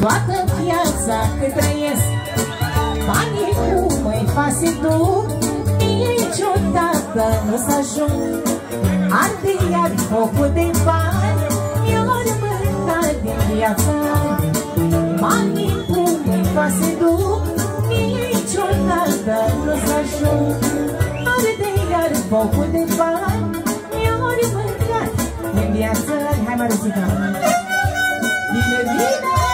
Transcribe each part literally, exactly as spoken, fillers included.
toată viața cât trăiesc. Banii cum îi fac să duc, niciodată nu s ajung. Arde iar focul de bani, mi-or mâncat din viață. Banii cum îi fac să duc, niciodată nu s ajung. Arde iar focul de bani, mi-or mâncat din viață. Hai mă răzică! Bine, bine!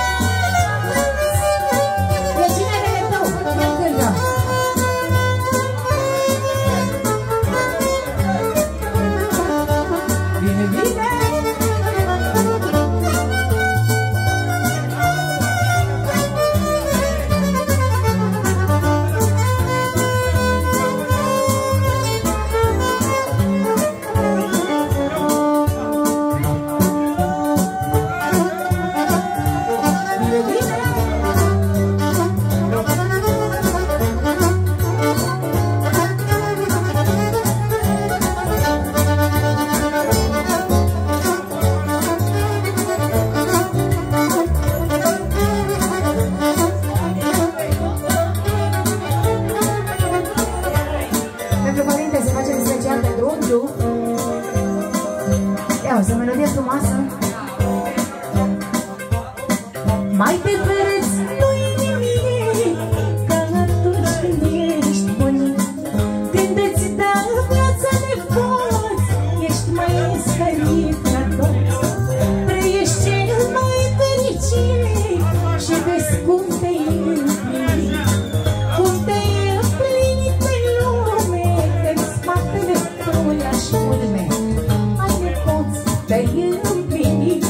Mai pe pereți nu-i nimic, ca atunci când ești bunic. Când îți dă viața nepoți, ești mai sărit ca toți. Trăiești cel mai fericit și vezi cum te-ai împlinit. Cum te-ai împlinit pe lume, în spatele tău lași urme. Ai nepoți, te-ai împlinit.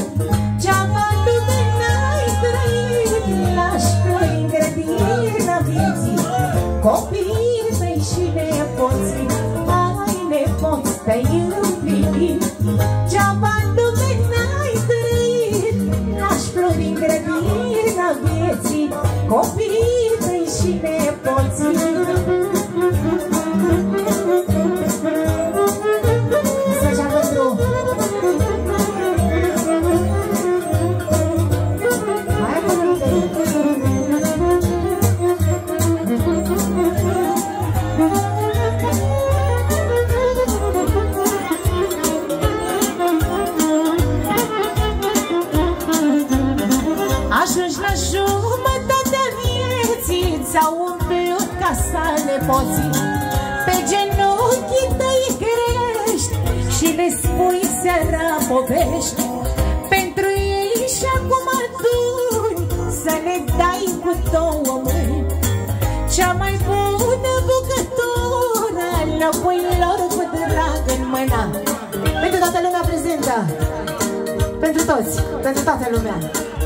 Copiii tăi și nepoții, ai nepoți, te-ai împlinit. Ce-aba lume n-ai trăit, lași flori în grădina vieții. Copiii tăi și nepoții. Să-și avătru! Hai avătru! Ajungi la jumătatea vieții, ți-au umplut casa nepoții. Pe genunchii tăi crești și le spui seara povești. Pentru ei și acum aduni să le dai cu două mâini. Cea mai bună bucătură lăpuilor cu drag în mână. Pentru toată lumea prezentă, pentru toți, pentru toată lumea.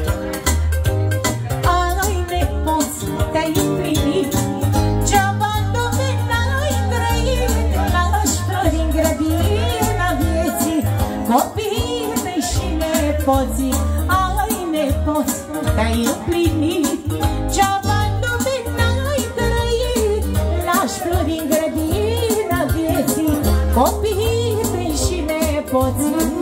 Te-ai împlinit, ce-aba lume n-ai trăit, lași flori în grădina vieții. Copiii tăi și nepoții, ai nepoți, te-ai împlinit, ce-aba lume n-ai trăit, lași flori în grădina vieții. Copiii tăi și nepoții.